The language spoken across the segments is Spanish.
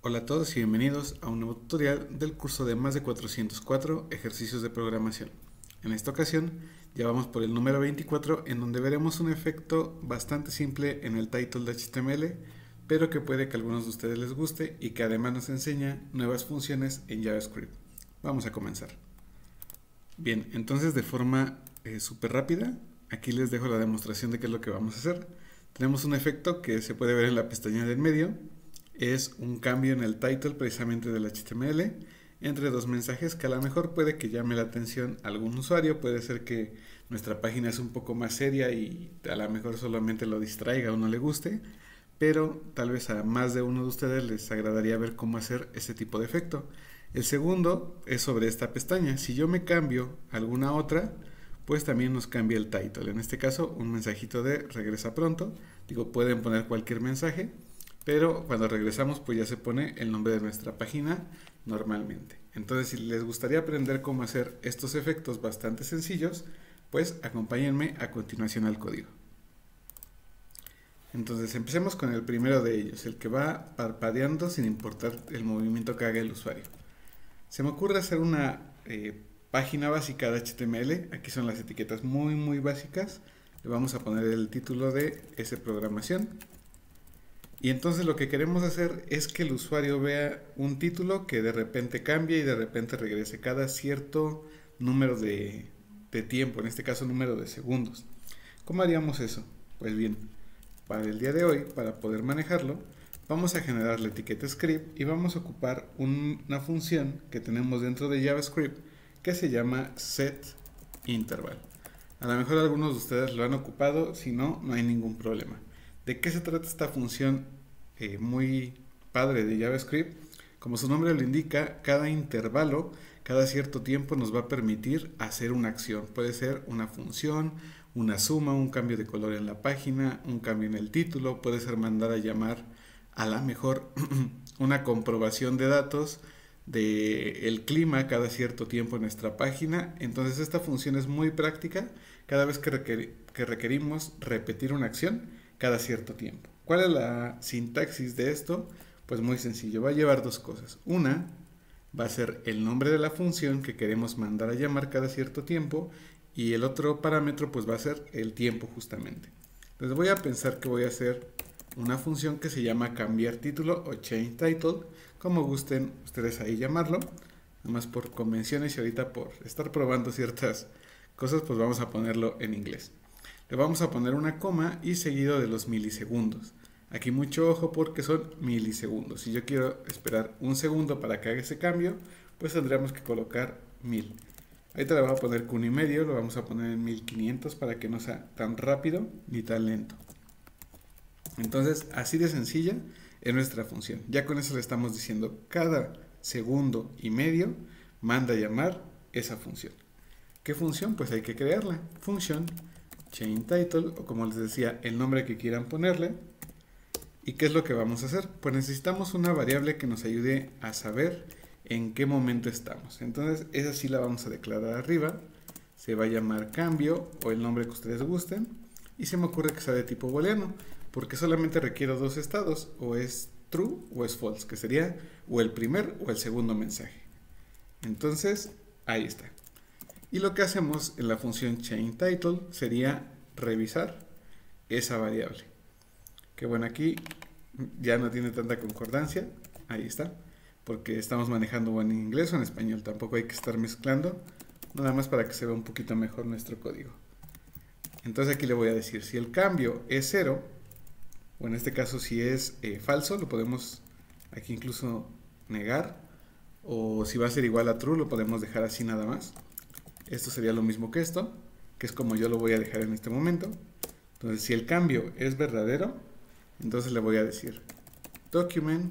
Hola a todos y bienvenidos a un nuevo tutorial del curso de más de 404 ejercicios de programación. En esta ocasión ya vamos por el número 24, en donde veremos un efecto bastante simple en el title de HTML, pero que puede que a algunos de ustedes les guste y que además nos enseña nuevas funciones en JavaScript. Vamos a comenzar. Bien, entonces de forma súper rápida, aquí les dejo la demostración de qué es lo que vamos a hacer. Tenemos un efecto que se puede ver en la pestaña del medio. Es un cambio en el title precisamente del HTML entre dos mensajes que a lo mejor puede que llame la atención a algún usuario. Puede ser que nuestra página es un poco más seria y a lo mejor solamente lo distraiga o no le guste, pero tal vez a más de uno de ustedes les agradaría ver cómo hacer este tipo de efecto. El segundo es sobre esta pestaña. Si yo me cambio a alguna otra, pues también nos cambia el title. En este caso, un mensajito de regresa pronto. Digo, pueden poner cualquier mensaje, pero cuando regresamos pues ya se pone el nombre de nuestra página normalmente. Entonces, si les gustaría aprender cómo hacer estos efectos bastante sencillos, pues acompáñenme a continuación al código. Entonces empecemos con el primero de ellos, el que va parpadeando sin importar el movimiento que haga el usuario. Se me ocurre hacer una página básica de HTML. Aquí son las etiquetas muy básicas. Le vamos a poner el título de esa programación. Y entonces lo que queremos hacer es que el usuario vea un título que de repente cambie y de repente regrese cada cierto número de tiempo, en este caso número de segundos. ¿Cómo haríamos eso? Pues bien, para el día de hoy, para poder manejarlo, vamos a generar la etiqueta script y vamos a ocupar una función que tenemos dentro de JavaScript que se llama setInterval. A lo mejor algunos de ustedes lo han ocupado, si no, no hay ningún problema. ¿De qué se trata esta función muy padre de JavaScript? Como su nombre lo indica, cada intervalo, cada cierto tiempo nos va a permitir hacer una acción. Puede ser una función, una suma, un cambio de color en la página, un cambio en el título, puede ser mandar a llamar a la mejor una comprobación de datos del clima cada cierto tiempo en nuestra página. Entonces esta función es muy práctica cada vez que requerimos repetir una acción cada cierto tiempo. ¿Cuál es la sintaxis de esto? Pues muy sencillo, va a llevar dos cosas. Una va a ser el nombre de la función que queremos mandar a llamar cada cierto tiempo, y el otro parámetro pues va a ser el tiempo justamente. Entonces voy a pensar que voy a hacer una función que se llama cambiar título o change title, como gusten ustedes ahí llamarlo, nomás por convenciones y ahorita por estar probando ciertas cosas pues vamos a ponerlo en inglés. Le vamos a poner una coma y seguido de los milisegundos. Aquí mucho ojo porque son milisegundos. Si yo quiero esperar un segundo para que haga ese cambio, pues tendríamos que colocar 1000. Ahorita le vamos a poner que 1,5, lo vamos a poner en 1500 para que no sea tan rápido ni tan lento. Entonces, así de sencilla es nuestra función. Ya con eso le estamos diciendo cada segundo y medio manda a llamar esa función. ¿Qué función? Pues hay que crearla. Función change title, o como les decía, el nombre que quieran ponerle. ¿Y qué es lo que vamos a hacer? Pues necesitamos una variable que nos ayude a saber en qué momento estamos. Entonces esa sí la vamos a declarar arriba. Se va a llamar cambio o el nombre que ustedes gusten. Y se me ocurre que sea de tipo booleano, porque solamente requiero dos estados, o es true o es false, que sería o el primer o el segundo mensaje. Entonces ahí está. Y lo que hacemos en la función changeTitle sería revisar esa variable. Que bueno, aquí ya no tiene tanta concordancia. Ahí está. Porque estamos manejando en inglés o en español. Tampoco hay que estar mezclando. Nada más para que se vea un poquito mejor nuestro código. Entonces aquí le voy a decir, si el cambio es 0, o en este caso si es falso, lo podemos aquí incluso negar. O si va a ser igual a true, lo podemos dejar así nada más. Esto sería lo mismo que esto, que es como yo lo voy a dejar en este momento. Entonces, si el cambio es verdadero, entonces le voy a decir document.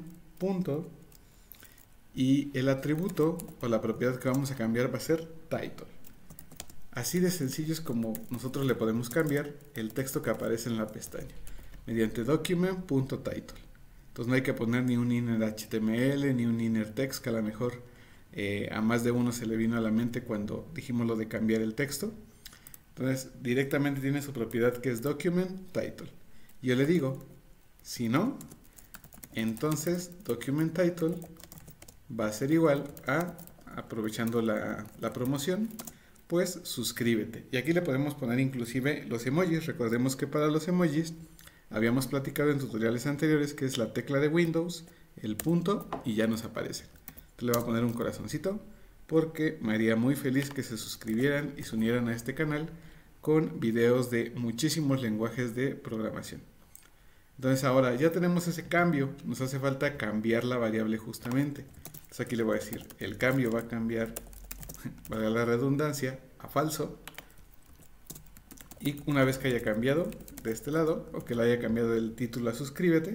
Y el atributo o la propiedad que vamos a cambiar va a ser title. Así de sencillo es como nosotros le podemos cambiar el texto que aparece en la pestaña, mediante document.title. Entonces no hay que poner ni un inner HTML ni un inner text, que a lo mejor a más de uno se le vino a la mente cuando dijimos lo de cambiar el texto. Entonces directamente tiene su propiedad que es document title. Yo le digo, si no, entonces document title va a ser igual a, aprovechando la promoción, pues suscríbete. Y aquí le podemos poner inclusive los emojis. Recordemos que para los emojis habíamos platicado en tutoriales anteriores que es la tecla de Windows, el punto y ya nos aparece. Entonces le voy a poner un corazoncito porque me haría muy feliz que se suscribieran y se unieran a este canal con videos de muchísimos lenguajes de programación. Entonces ahora ya tenemos ese cambio, nos hace falta cambiar la variable justamente. Entonces aquí le voy a decir, el cambio va a cambiar, valga la redundancia, a falso. Y una vez que haya cambiado de este lado, o que le haya cambiado el título a suscríbete,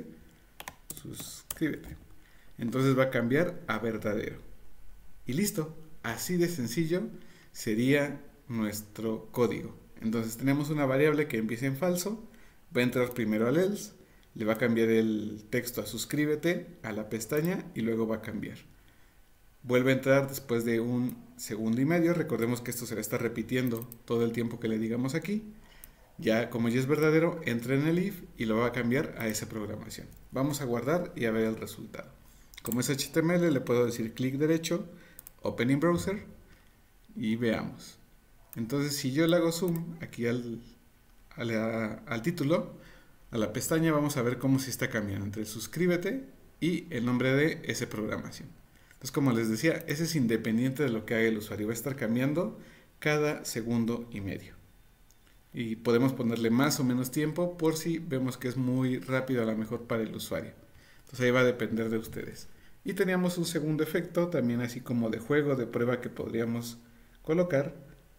entonces va a cambiar a verdadero. Y listo, así de sencillo sería nuestro código. Entonces tenemos una variable que empieza en falso, va a entrar primero al else, le va a cambiar el texto a suscríbete, a la pestaña y luego va a cambiar. Vuelve a entrar después de 1 segundo y medio, recordemos que esto se va a estar repitiendo todo el tiempo que le digamos aquí. Ya como ya es verdadero, entra en el if y lo va a cambiar a esa programación. Vamos a guardar y a ver el resultado. Como es HTML le puedo decir clic derecho, Open in Browser y veamos. Entonces si yo le hago zoom aquí al título, a la pestaña, vamos a ver cómo se está cambiando entre el suscríbete y el nombre de esa programación. Entonces como les decía, ese es independiente de lo que haga el usuario, va a estar cambiando cada segundo y medio. Y podemos ponerle más o menos tiempo por si vemos que es muy rápido a lo mejor para el usuario. Entonces ahí va a depender de ustedes. Y teníamos un segundo efecto, también así como de juego, de prueba que podríamos colocar,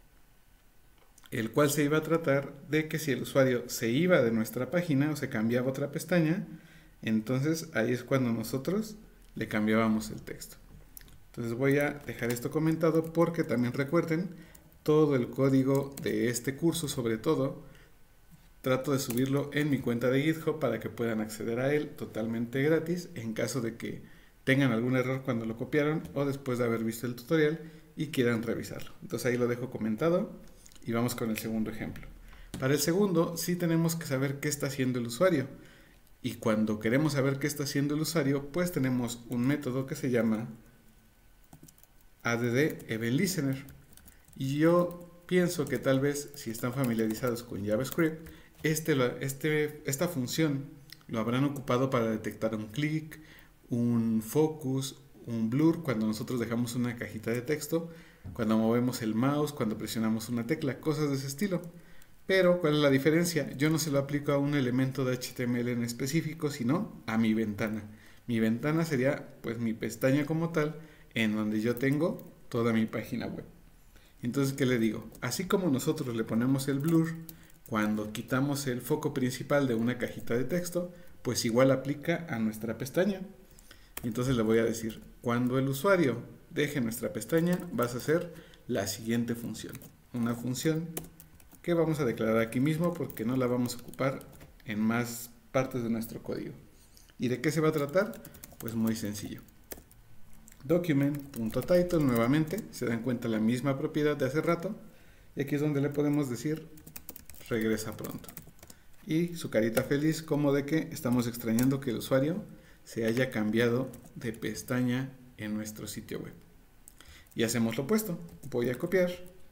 el cual se iba a tratar de que si el usuario se iba de nuestra página o se cambiaba a otra pestaña, entonces ahí es cuando nosotros le cambiábamos el texto. Entonces voy a dejar esto comentado porque también recuerden, todo el código de este curso, sobre todo, trato de subirlo en mi cuenta de GitHub para que puedan acceder a él totalmente gratis en caso de que tengan algún error cuando lo copiaron o después de haber visto el tutorial y quieran revisarlo. Entonces ahí lo dejo comentado y vamos con el segundo ejemplo. Para el segundo sí tenemos que saber qué está haciendo el usuario. Y cuando queremos saber qué está haciendo el usuario, pues tenemos un método que se llama add-event-listener. Y yo pienso que tal vez si están familiarizados con JavaScript, esta función lo habrán ocupado para detectar un clic, un focus, un blur cuando nosotros dejamos una cajita de texto, cuando movemos el mouse, cuando presionamos una tecla, cosas de ese estilo. Pero, ¿cuál es la diferencia? Yo no se lo aplico a un elemento de HTML en específico, sino a mi ventana. Mi ventana sería, pues, mi pestaña como tal, en donde yo tengo toda mi página web. Entonces, ¿qué le digo? Así como nosotros le ponemos el blur cuando quitamos el foco principal de una cajita de texto, pues igual aplica a nuestra pestaña. Entonces le voy a decir, cuando el usuario deje nuestra pestaña, vas a hacer la siguiente función. Una función que vamos a declarar aquí mismo porque no la vamos a ocupar en más partes de nuestro código. ¿Y de qué se va a tratar? Pues muy sencillo. Document.title nuevamente, se dan cuenta la misma propiedad de hace rato, y aquí es donde le podemos decir regresa pronto. Y su carita feliz como de que estamos extrañando que el usuario se haya cambiado de pestaña en nuestro sitio web. Y hacemos lo opuesto, voy a copiar,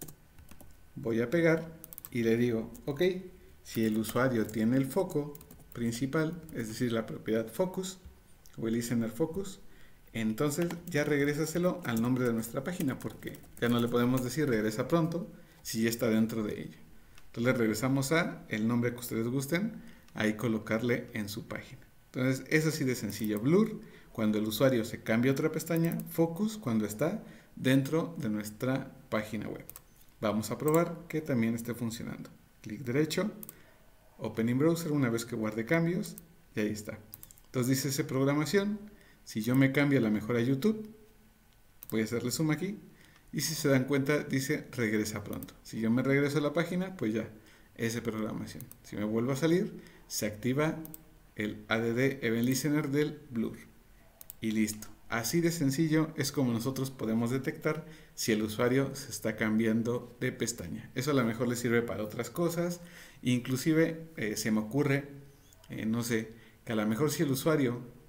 voy a pegar y le digo, ok, si el usuario tiene el foco principal, es decir, la propiedad focus o el listener focus, entonces ya regrésaselo al nombre de nuestra página porque ya no le podemos decir regresa pronto si ya está dentro de ella. Entonces le regresamos a el nombre que ustedes gusten, ahí colocarle en su página. Entonces es así de sencillo. Blur cuando el usuario se cambia a otra pestaña, focus cuando está dentro de nuestra página web. Vamos a probar que también esté funcionando. Clic derecho, Open in Browser una vez que guarde cambios y ahí está. Entonces dice esa programación. Si yo me cambio a la mejor a YouTube, voy a hacerle zoom aquí. Y si se dan cuenta, dice regresa pronto. Si yo me regreso a la página, pues ya, esa programación. Si me vuelvo a salir, se activa el add-event-listener del blur. Y listo. Así de sencillo es como nosotros podemos detectar si el usuario se está cambiando de pestaña. Eso a lo mejor le sirve para otras cosas. Inclusive se me ocurre, no sé, que a lo mejor si el usuario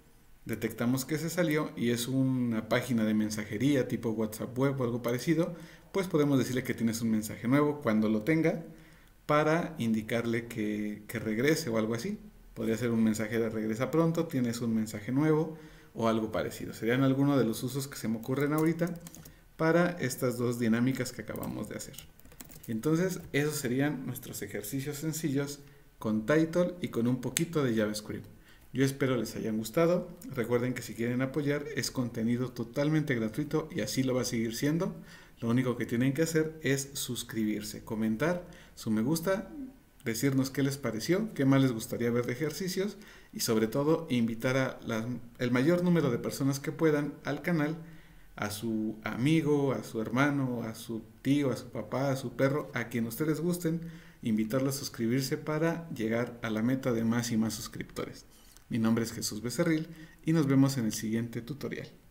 detectamos que se salió y es una página de mensajería tipo WhatsApp web o algo parecido, pues podemos decirle que tienes un mensaje nuevo cuando lo tenga para indicarle que regrese o algo así. Podría ser un mensaje de regresa pronto, tienes un mensaje nuevo o algo parecido. Serían algunos de los usos que se me ocurren ahorita para estas dos dinámicas que acabamos de hacer. Entonces, esos serían nuestros ejercicios sencillos con Title y con un poquito de JavaScript. Yo espero les hayan gustado. Recuerden que si quieren apoyar es contenido totalmente gratuito y así lo va a seguir siendo. Lo único que tienen que hacer es suscribirse, comentar su me gusta, decirnos qué les pareció, qué más les gustaría ver de ejercicios y sobre todo invitar a el mayor número de personas que puedan al canal, a su amigo, a su hermano, a su tío, a su papá, a su perro, a quien ustedes gusten, invitarlos a suscribirse para llegar a la meta de más y más suscriptores. Mi nombre es Jesús Becerril y nos vemos en el siguiente tutorial.